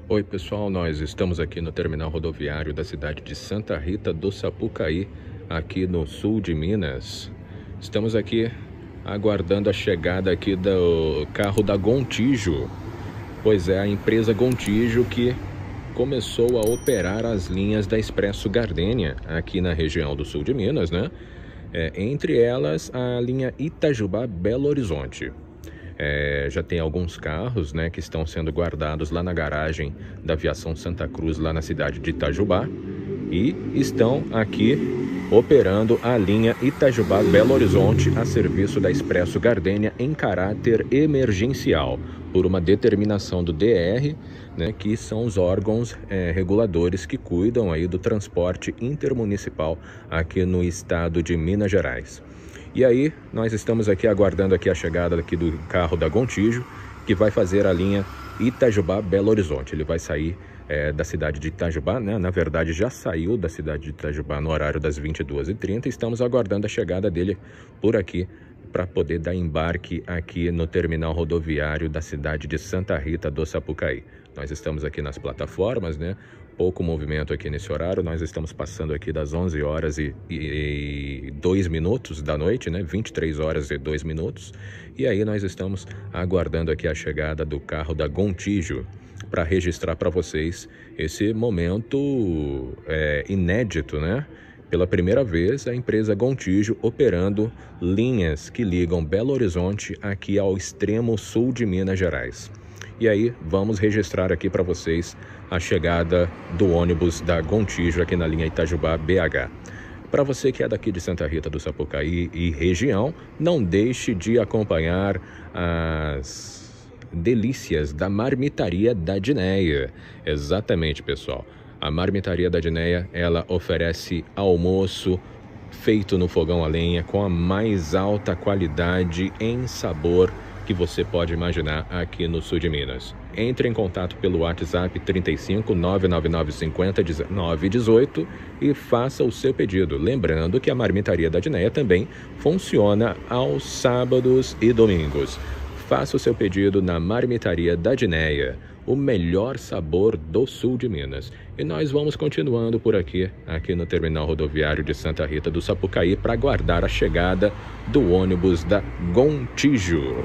Oi pessoal, nós estamos aqui no terminal rodoviário da cidade de Santa Rita do Sapucaí, aqui no sul de Minas. Estamos aqui aguardando a chegada aqui do carro da Gontijo. Pois é, a empresa Gontijo que começou a operar as linhas da Expresso Gardênia aqui na região do sul de Minas, né? Entre elas a linha Itajubá-Belo Horizonte. Já tem alguns carros, né, que estão sendo guardados lá na garagem da Aviação Santa Cruz, lá na cidade de Itajubá, e estão aqui operando a linha Itajubá-Belo Horizonte a serviço da Expresso Gardênia em caráter emergencial, por uma determinação do DR, né, que são os órgãos reguladores que cuidam aí do transporte intermunicipal aqui no estado de Minas Gerais. E aí, nós estamos aqui aguardando aqui a chegada aqui do carro da Gontijo, que vai fazer a linha Itajubá-Belo Horizonte. Ele vai sair da cidade de Itajubá, né? Na verdade, já saiu da cidade de Itajubá no horário das 22h30. Estamos aguardando a chegada dele por aqui, para poder dar embarque aqui no terminal rodoviário da cidade de Santa Rita do Sapucaí. Nós estamos aqui nas plataformas, né? Pouco movimento aqui nesse horário. Nós estamos passando aqui das 11 horas e 2 minutos da noite, né? 23 horas e 2 minutos. E aí nós estamos aguardando aqui a chegada do carro da Gontijo para registrar para vocês esse momento inédito, né? Pela primeira vez, a empresa Gontijo operando linhas que ligam Belo Horizonte aqui ao extremo sul de Minas Gerais. E aí, vamos registrar aqui para vocês a chegada do ônibus da Gontijo aqui na linha Itajubá-BH. Para você que é daqui de Santa Rita do Sapucaí e região, não deixe de acompanhar as delícias da Marmitaria da Dineia. Exatamente, pessoal. A Marmitaria da Dineia, ela oferece almoço feito no fogão a lenha com a mais alta qualidade em sabor que você pode imaginar aqui no sul de Minas. Entre em contato pelo WhatsApp 35 999 50 1918 e faça o seu pedido. Lembrando que a Marmitaria da Dineia também funciona aos sábados e domingos. Faça o seu pedido na Marmitaria da Dineia, o melhor sabor do sul de Minas. E nós vamos continuando por aqui no terminal rodoviário de Santa Rita do Sapucaí, para aguardar a chegada do ônibus da Gontijo.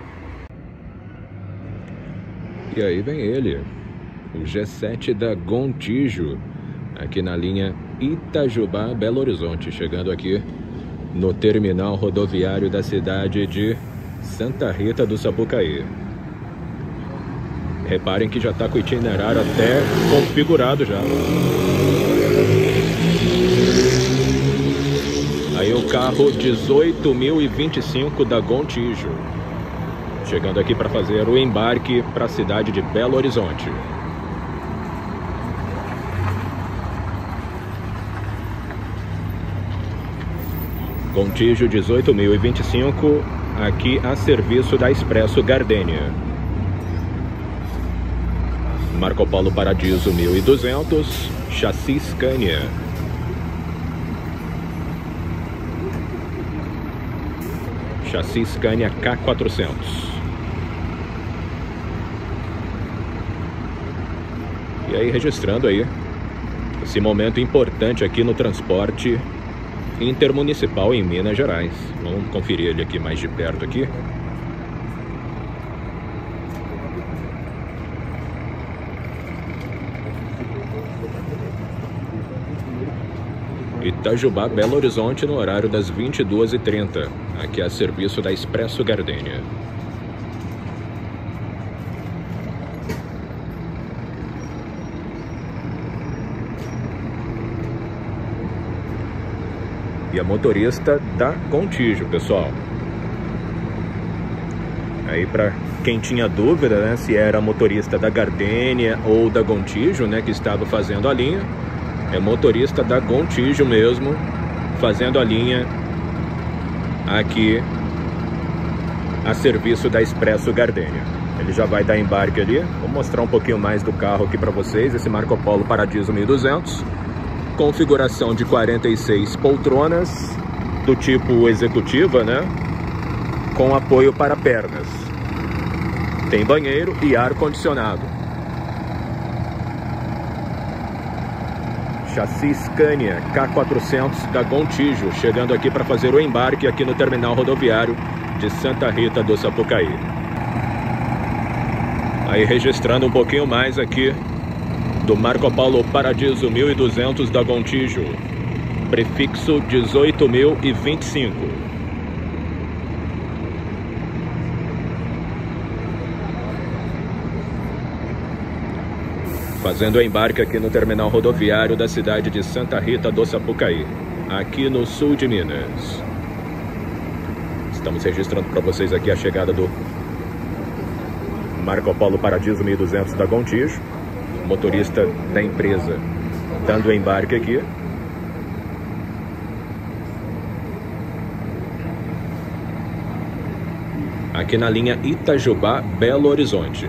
E aí vem ele, o G7 da Gontijo, aqui na linha Itajubá-Belo Horizonte, chegando aqui no terminal rodoviário da cidade de Santa Rita do Sapucaí. Reparem que já está com o itinerário até configurado já. Aí o carro 18.025 da Gontijo, chegando aqui para fazer o embarque para a cidade de Belo Horizonte. Gontijo 18.025, aqui a serviço da Expresso Gardênia. Marco Polo Paradiso 1200, chassi Scania. Chassi Scania K400. E aí registrando aí esse momento importante aqui no transporte intermunicipal em Minas Gerais. Vamos conferir ele aqui mais de perto aqui. Itajubá, Belo Horizonte, no horário das 22h30, aqui a serviço da Expresso Gardênia. E a motorista da Gontijo, pessoal. Aí, para quem tinha dúvida, né, se era motorista da Gardênia ou da Gontijo, né, que estava fazendo a linha, é motorista da Gontijo mesmo, fazendo a linha aqui a serviço da Expresso Gardênia. Ele já vai dar embarque ali. Vou mostrar um pouquinho mais do carro aqui para vocês. Esse Marco Polo Paradiso 1200, configuração de 46 poltronas, do tipo executiva, né? Com apoio para pernas. Tem banheiro e ar-condicionado. chassi Scania K400 da Gontijo, chegando aqui para fazer o embarque aqui no terminal rodoviário de Santa Rita do Sapucaí. Aí registrando um pouquinho mais aqui do Marco Polo Paradiso 1200 da Gontijo, prefixo 18.025. Fazendo o embarque aqui no terminal rodoviário da cidade de Santa Rita do Sapucaí, aqui no sul de Minas. Estamos registrando para vocês aqui a chegada do Marco Polo Paradiso 1200 da Gontijo, motorista da empresa dando o embarque aqui. Aqui na linha Itajubá-Belo Horizonte.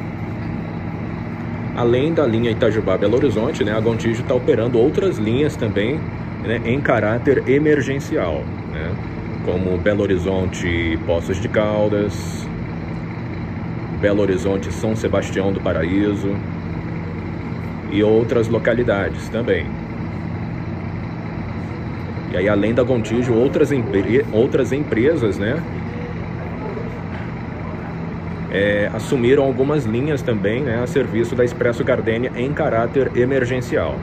Além da linha Itajubá-Belo Horizonte, né, a Gontijo está operando outras linhas também, né, em caráter emergencial, né, como Belo Horizonte Poços de Caldas, Belo Horizonte São Sebastião do Paraíso e outras localidades também. E aí, além da Gontijo, outras empresas, né, assumiram algumas linhas também, né, a serviço da Expresso Gardenia em caráter emergencial.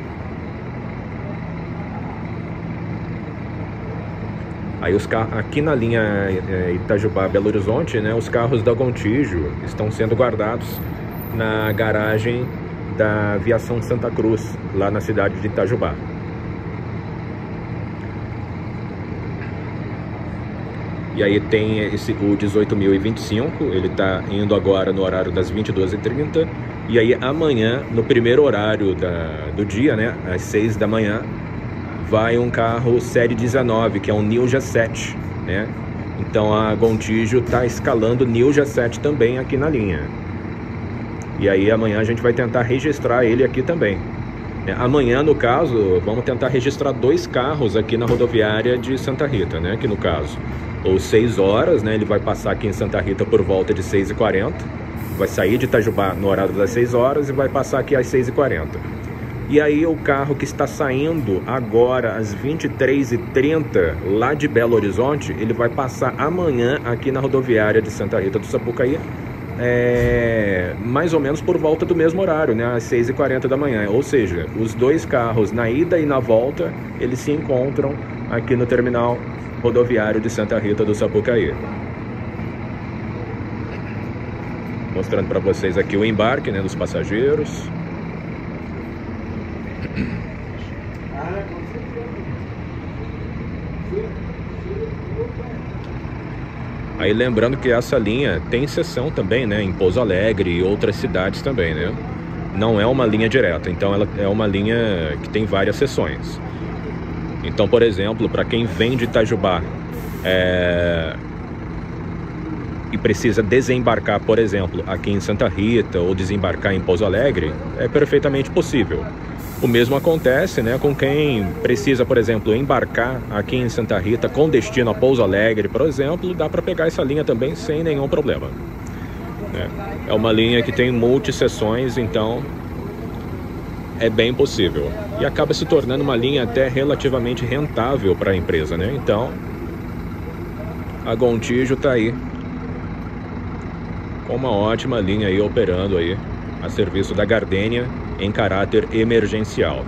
Aí aqui na linha Itajubá-Belo Horizonte, né, os carros da Gontijo estão sendo guardados na garagem da Aviação Santa Cruz, lá na cidade de Itajubá. E aí tem o 18.025, ele está indo agora no horário das 22h30. E aí amanhã, no primeiro horário do dia, né, às 6 da manhã, vai um carro série 19, que é um Ninja 7, né? Então a Gontijo está escalando Ninja 7 também aqui na linha. E aí amanhã a gente vai tentar registrar ele aqui também. Amanhã, no caso, vamos tentar registrar 2 carros aqui na rodoviária de Santa Rita, né? Aqui no caso, ou 6 horas, né? Ele vai passar aqui em Santa Rita por volta de 6h40. Vai sair de Itajubá no horário das 6 horas e vai passar aqui às 6h40. E aí o carro que está saindo agora às 23h30 lá de Belo Horizonte, ele vai passar amanhã aqui na rodoviária de Santa Rita do Sapucaí, mais ou menos por volta do mesmo horário, né, às 6h40 da manhã. Ou seja, os 2 carros na ida e na volta, eles se encontram aqui no terminal rodoviário de Santa Rita do Sapucaí. Mostrando para vocês aqui o embarque, né, dos passageiros. Aí lembrando que essa linha tem seção também, né, em Pouso Alegre e outras cidades também, né? Não é uma linha direta, então ela é uma linha que tem várias seções. Então, por exemplo, para quem vem de Itajubá e precisa desembarcar, por exemplo, aqui em Santa Rita ou desembarcar em Pouso Alegre, é perfeitamente possível. O mesmo acontece, né, com quem precisa, por exemplo, embarcar aqui em Santa Rita com destino a Pouso Alegre, por exemplo, dá para pegar essa linha também sem nenhum problema. É uma linha que tem multisseções, então é bem possível. E acaba se tornando uma linha até relativamente rentável para a empresa, né? Então, a Gontijo está aí com uma ótima linha aí operando aí a serviço da Gardenia em caráter emergencial.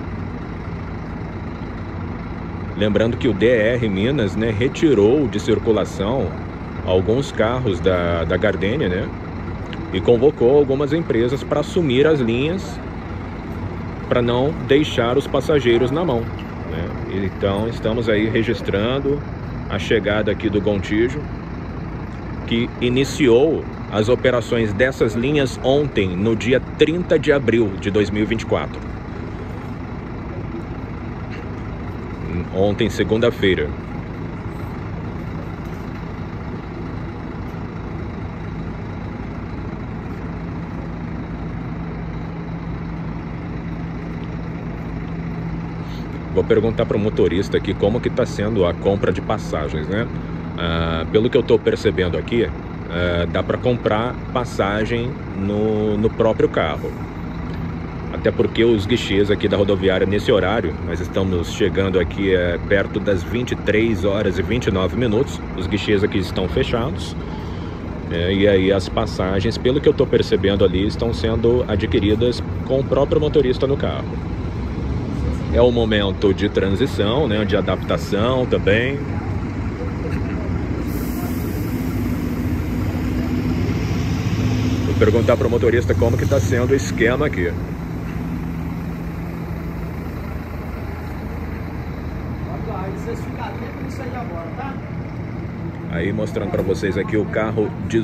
Lembrando que o DR Minas, né, retirou de circulação alguns carros da Gardenia, né, e convocou algumas empresas para assumir as linhas para não deixar os passageiros na mão, né? Então estamos aí registrando a chegada aqui do Gontijo, que iniciou as operações dessas linhas ontem, no dia 30 de abril de 2024. Ontem, segunda-feira. Vou perguntar para o motorista aqui como que está sendo a compra de passagens, né? Pelo que eu estou percebendo aqui, dá para comprar passagem no próprio carro. Até porque os guichês aqui da rodoviária nesse horário, nós estamos chegando aqui perto das 23 horas e 29 minutos, os guichês aqui estão fechados, e aí as passagens, pelo que eu estou percebendo ali, estão sendo adquiridas com o próprio motorista no carro. É um momento de transição, né, de adaptação também. Vou perguntar para o motorista como que está sendo o esquema aqui. Aí mostrando para vocês aqui o carro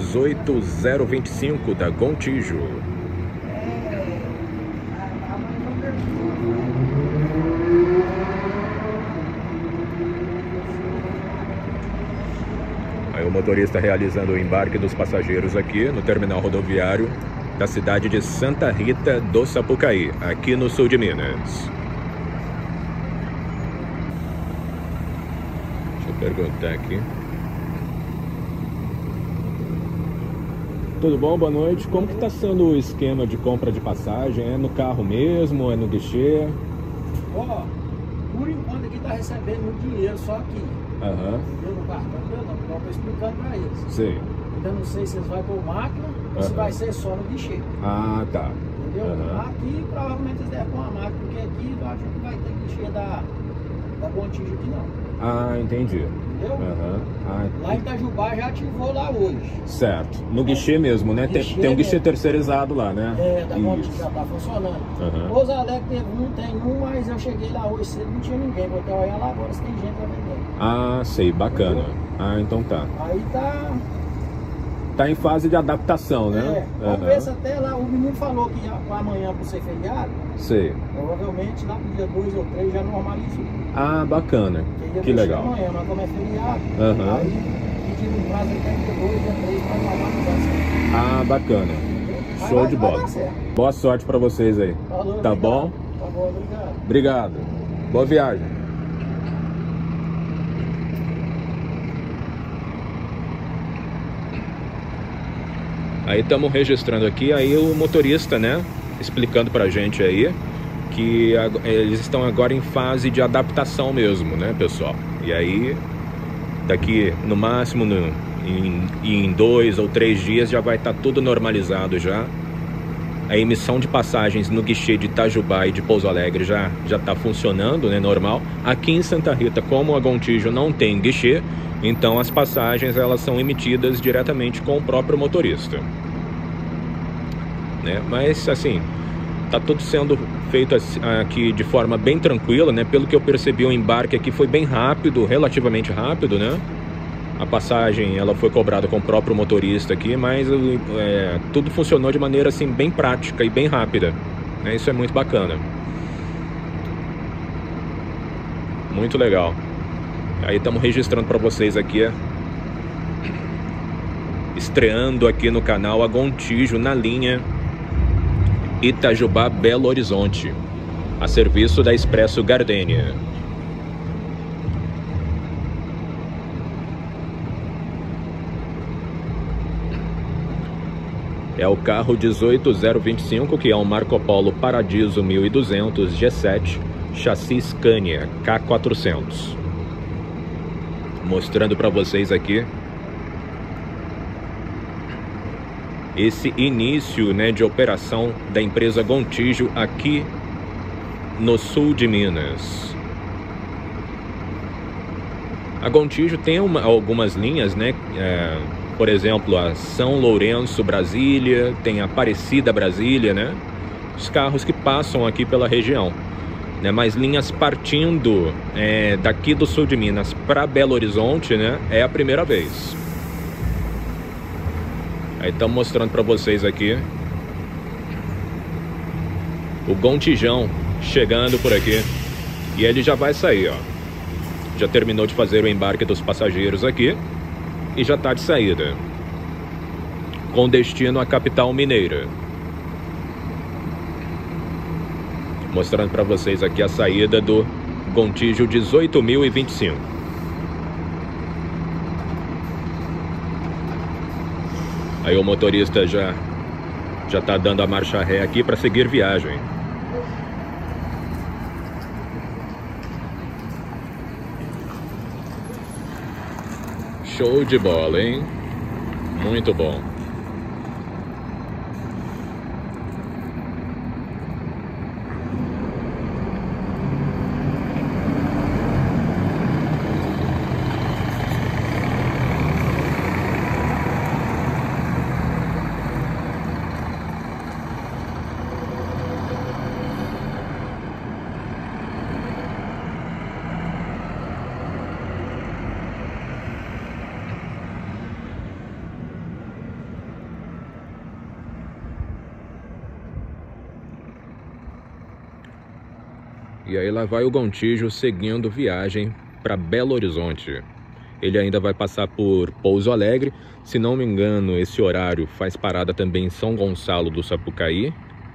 18025 da Gontijo. Aí o motorista realizando o embarque dos passageiros aqui no terminal rodoviário da cidade de Santa Rita do Sapucaí, aqui no sul de Minas. Deixa eu perguntar aqui. Tudo bom? Boa noite. Como que está sendo o esquema de compra de passagem? É no carro mesmo? É no guichê? Ó, por enquanto aqui está recebendo o dinheiro só aqui. Eu no cartão, eu estou explicando para eles. Sim. Então não sei se eles vão por máquina ou se vai ser só no guichê. Ah, tá. Entendeu? Aqui provavelmente eles devem pôr uma máquina, porque aqui eu acho que vai ter guichê da Gontijo aqui não. Ah, entendi. Entendeu? Lá em Itajubá já ativou lá hoje. Certo. No guichê mesmo, né? Tem um guichê terceirizado lá, né? É, da Gontijo já tá funcionando. Pouso Alegre tem um, mas eu cheguei lá hoje cedo, não tinha ninguém. Vou até olhar lá agora se tem gente pra vender. Ah, sei, bacana. Entendeu? Ah, então tá. Aí tá em fase de adaptação, né? Vamos ver se até lá, o menino falou que amanhã por ser feriado, sei. Provavelmente lá pro dia 2 ou 3 já normalizou. Ah, bacana. Que legal. Amanhã, mas como é feriado, aí pediram um prazo até dia 2, dia 3 para normalizar. Ah, bacana. Show de bola. Boa sorte para vocês aí. Falou, tá obrigado. bom? Tá bom, obrigado. Obrigado. Boa viagem. Aí estamos registrando aqui, aí o motorista, né, explicando pra gente aí que eles estão agora em fase de adaptação mesmo, né, pessoal? E aí, daqui no máximo em 2 ou 3 dias já vai estar tudo normalizado já. A emissão de passagens no guichê de Itajubá e de Pouso Alegre já está funcionando, né, normal. Aqui em Santa Rita, como a Gontijo não tem guichê, então as passagens elas são emitidas diretamente com o próprio motorista, né? Mas assim, tá tudo sendo feito aqui de forma bem tranquila, né? Pelo que eu percebi, o embarque aqui foi bem rápido, relativamente rápido, né? A passagem ela foi cobrada com o próprio motorista aqui, mas tudo funcionou de maneira assim bem prática e bem rápida, né? Isso é muito bacana, muito legal. Aí estamos registrando para vocês aqui, estreando aqui no canal a Gontijo na linha Itajubá Belo Horizonte, a serviço da Expresso Gardenia. É o carro 18025, que é um Marco Polo Paradiso 1200 G7, chassi Scania K400. Mostrando para vocês aqui esse início, né, de operação da empresa Gontijo aqui no sul de Minas. A Gontijo tem algumas linhas, né? Por exemplo, a São Lourenço Brasília, tem a Aparecida Brasília, né? Os carros que passam aqui pela região, né? Mas linhas partindo daqui do sul de Minas para Belo Horizonte, né? É a primeira vez. Aí estamos mostrando para vocês aqui o Gontijão chegando por aqui. E ele já vai sair, ó. Já terminou de fazer o embarque dos passageiros aqui e já está de saída, com destino à capital mineira. Mostrando para vocês aqui a saída do Gontijo 18025. Aí o motorista já está dando a marcha ré aqui para seguir viagem. Show de bola, hein? Muito bom. E aí lá vai o Gontijo seguindo viagem para Belo Horizonte. Ele ainda vai passar por Pouso Alegre. Se não me engano, esse horário faz parada também em São Gonçalo do Sapucaí.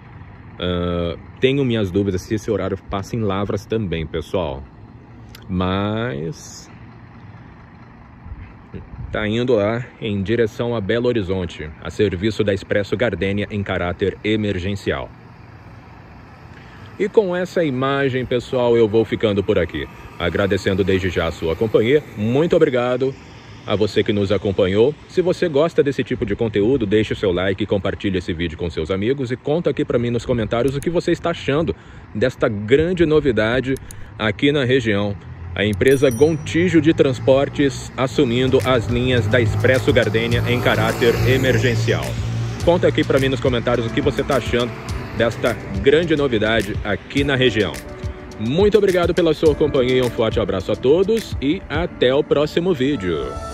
Tenho minhas dúvidas se esse horário passa em Lavras também, pessoal. Mas tá indo lá em direção a Belo Horizonte, a serviço da Expresso Gardênia em caráter emergencial. E com essa imagem, pessoal, eu vou ficando por aqui. Agradecendo desde já a sua companhia. Muito obrigado a você que nos acompanhou. Se você gosta desse tipo de conteúdo, deixe o seu like e compartilhe esse vídeo com seus amigos. E conta aqui para mim nos comentários o que você está achando desta grande novidade aqui na região. A empresa Gontijo de Transportes assumindo as linhas da Expresso Gardênia em caráter emergencial. Conta aqui para mim nos comentários o que você está achando desta grande novidade aqui na região. Muito obrigado pela sua companhia, um forte abraço a todos e até o próximo vídeo.